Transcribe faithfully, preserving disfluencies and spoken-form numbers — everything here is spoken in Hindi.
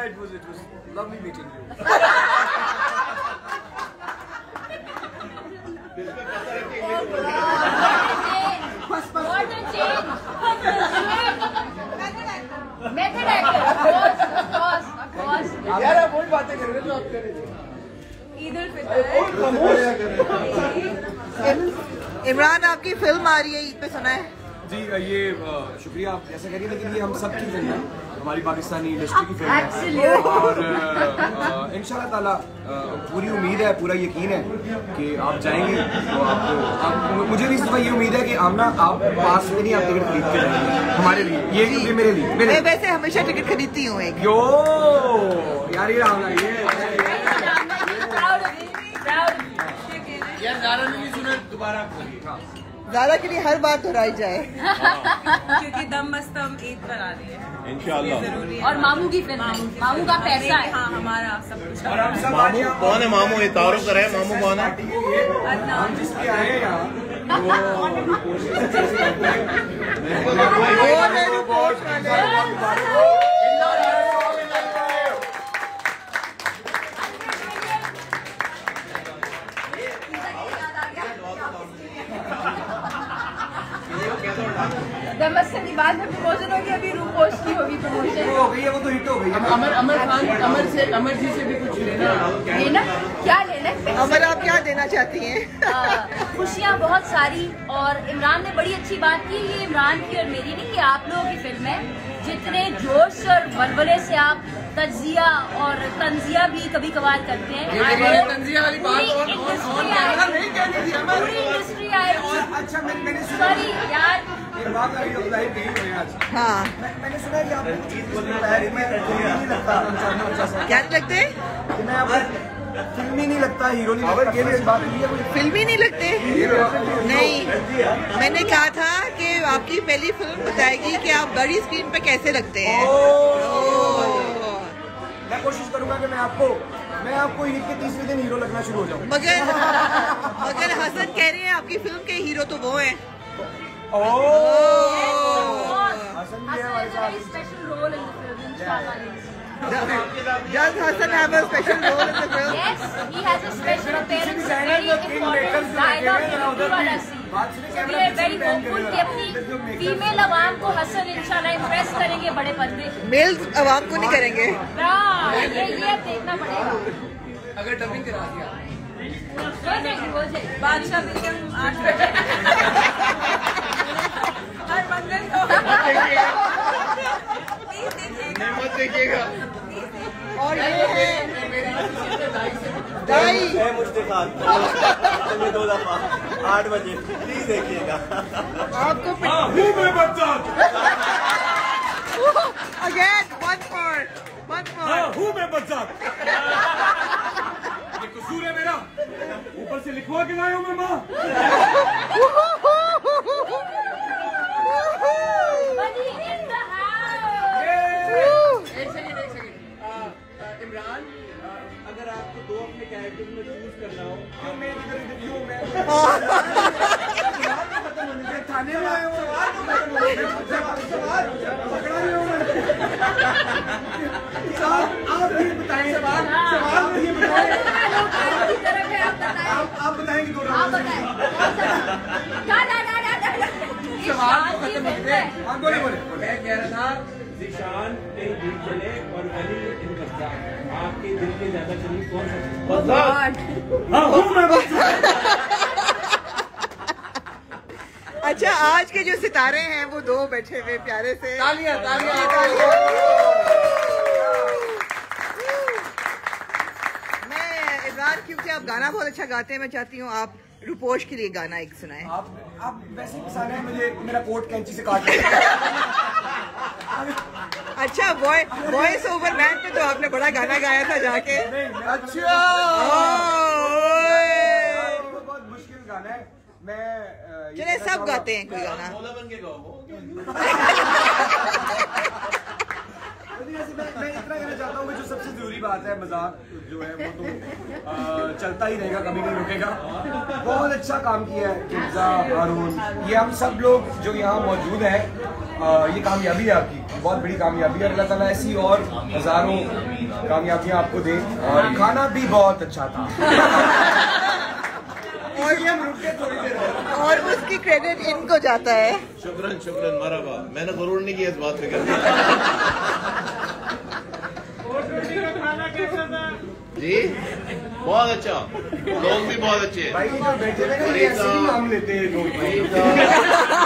it was it was lovely meeting you. What a change! Method actor, of course, of course, of course. यार आप वही बातें कर रहे हो जो आप कर रहे थे। ईद उल फितर है। इमरान आपकी फिल्म आ रही है ईद पे, सुना है? जी ये शुक्रिया आप ऐसा करिए, लेकिन ये हम सब की फिल्म है, हमारी पाकिस्तानी इंडस्ट्री की फिल्म है और इंशाल्लाह ताला पूरी उम्मीद है, पूरा यकीन है कि आप जाएंगे तो आपको आप, मुझे भी सिर्फ ये उम्मीद है कि आप ना आप पास में नहीं आप टिकट खरीद के जाएंगे हमारे लिए, ये ये मेरे लिए मेरे मैं वैसे हमेशा टिकट खरीदती हूँ एक। यो यार ये रावला ये यार ज़ारा ने नहीं सुना, दोबारा ज़ारा के लिए हर बात दोहराई जाए क्योंकि दम मस्तम ईद पर आ रही है इंशाल्लाह। और मामू की फिल्म, मामू का पैसा है। हाँ हमारा सब कुछ। और हम सब मामू कौन है? मामू ये तारुफ करे, मामू कौन है? हम जिसके आए हैं यहाँ दमस्तम की बाद में प्रमोशन होगी, अभी रूपोश की होगी प्रमोशन। हो गई है, वो तो हिट हो गई है। अमर अमर खान अमर से अमर जी से भी कुछ लेना लेना क्या लेना है? अमर आप क्या देना चाहती हैं? खुशियाँ बहुत सारी, और इमरान ने बड़ी अच्छी बात की, ये इमरान की और मेरी नहीं, ये आप लोगों की फिल्म है। जितने जोश और वलवले से आप तजिया और तंजिया भी कभी कभार करते हैं, तंजिया वाली बात और पूरी इंडस्ट्री आएगी। अच्छा मैंने सॉरी यार, बात आई तो लाइव गई हुई आज। हाँ मैंने सुना है कि आप नहीं लगता क्या नहीं लगते? मैं अब फिल्म ही नहीं लगता, हीरो नहीं लगता, ये बात नहीं है। फिल्म ही नहीं लगते? नहीं, मैंने कहा था कि आपकी पहली फिल्म बताएगी कि आप बड़ी स्क्रीन पे कैसे लगते हैं। मैं कोशिश करूंगा कि मैं आपको मैं आपको ईद के तीसरे दिन हीरो लगना शुरू हो जाऊं। मगर मगर हसन कह रहे हैं आपकी फिल्म के हीरो तो वो हैं। हसन भी है हमारे साथ। special role in the film, inshallah. Does Hassan have a special role in the film? Yes, he has a special appearance, very important dialogue in the वाला scene. So we are very hopeful कि अपनी फीमेल अवाम को हसन इंशाल्लाह इम्प्रेस करेंगे बड़े पर्दे। मेल अवाम को नहीं करेंगे। हाँ, ये ये अब देखना पड़ेगा। अगर डबिंग करा दिया हो जाएगी, हो जाएगी। बादशाह फिल्म आठ बजे हर मंगल को मत देखिएगा। और ये है दाई मुश्ताक दो दफा आठ बजे प्लीज देखिएगा। आपको again one more one more हूँ मैं बच्चा, ये कसूर है मेरा, ऊपर से लिखवा के लाया हूँ मैं माँ। इमरान, अगर आपको दो अपने कैरेक्टर में चूज करना हो, क्यों मैं इधर इधर क्यों मैं थाने में आया हूँ, सवाल पकड़ा नहीं हूँ मैं। आप भी बताएं सवाल सवाल ये बताएं आप आप बताएंगे दो सवाल खत्म हो गए। हाँ बोले बोले मैं कह रहा था ज़ीशान कहीं दिल चले और वली इन बच्चा, आपके दिल के ज्यादा चली कौन सा? हाँ हूँ मैं बच्चा। अच्छा, आज के जो सितारे हैं वो दो बैठे हुए प्यारे से। तालियां तालियां मैं इमरान, क्योंकि आप गाना बहुत अच्छा गाते हैं, मैं चाहती हूँ आप रूपोश के लिए गाना एक सुनाएं। आप आप वैसे ही पसंद है मुझे, मेरा कोट कैंची से काट दिया। अच्छा, वॉइस ओवर मैन पे तो आपने बड़ा गाना गाया था जाके। अच्छा बहुत मुश्किल गाना है। मैं चले सब गाते हैं कोई गाना। बन के गाओ। वैसे मैं मैं इतना कहना चाहता हूँ कि जो सबसे जरूरी बात है, मजाक जो है वो तो आ, चलता ही रहेगा, कभी नहीं रुकेगा। बहुत अच्छा काम किया है किब्जा, हारून, ये हम सब लोग जो यहाँ मौजूद हैं, ये कामयाबी है आपकी, बहुत बड़ी कामयाबी है। अल्लाह ताला ऐसी और हजारों कामयाबियाँ आपको दे। और खाना भी बहुत अच्छा था और ये हम रुके थोड़ी देर और उसकी क्रेडिट इनको जाता है। शुक्रन शुक्रन मरहबा। मैंने गरूर नहीं किया इस बात पे करके। जी बहुत अच्छा, लोग भी बहुत अच्छे हैं भाई। जो बैठे हुए ना, ये ऐसे ही नाम लेते हैं लोग।